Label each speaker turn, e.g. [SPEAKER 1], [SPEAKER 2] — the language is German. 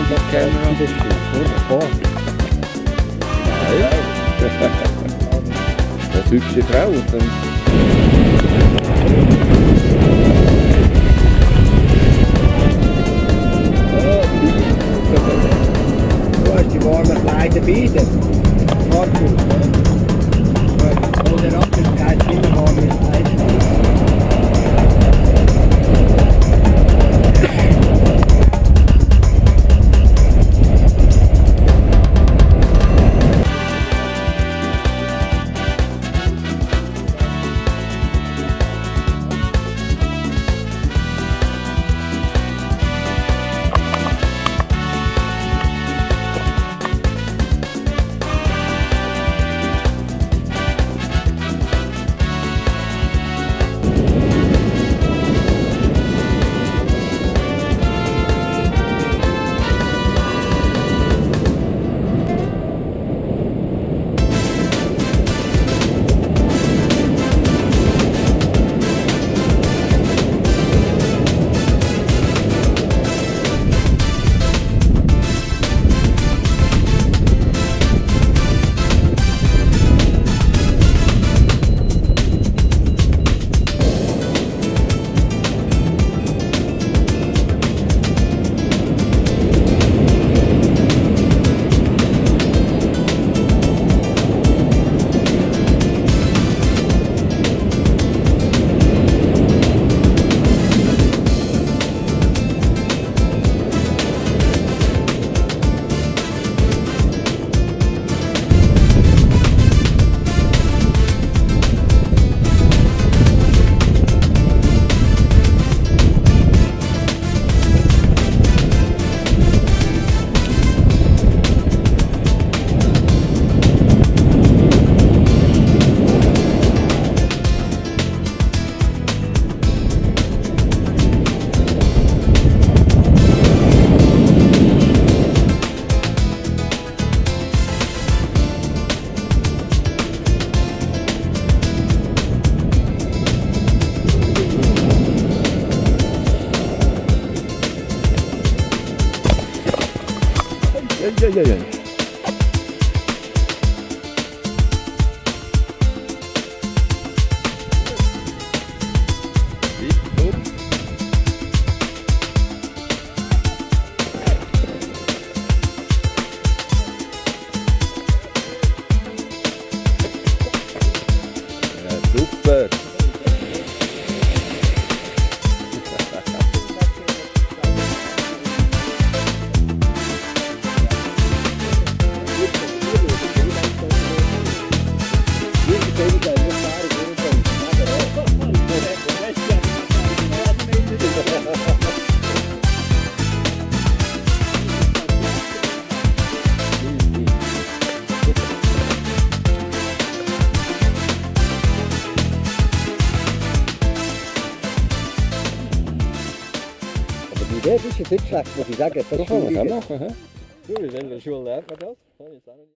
[SPEAKER 1] das kennen wir. Nein. Das hübsche Frau. Und dann
[SPEAKER 2] Du hast die warmen Kleider beide. Markus, oder Abhängigkeit immer warme Kleider.
[SPEAKER 1] ja. Super.
[SPEAKER 2] Das ist ein bisschen schlecht, muss ich sagen.
[SPEAKER 1] Das kann man machen. In der Schule lernt man das.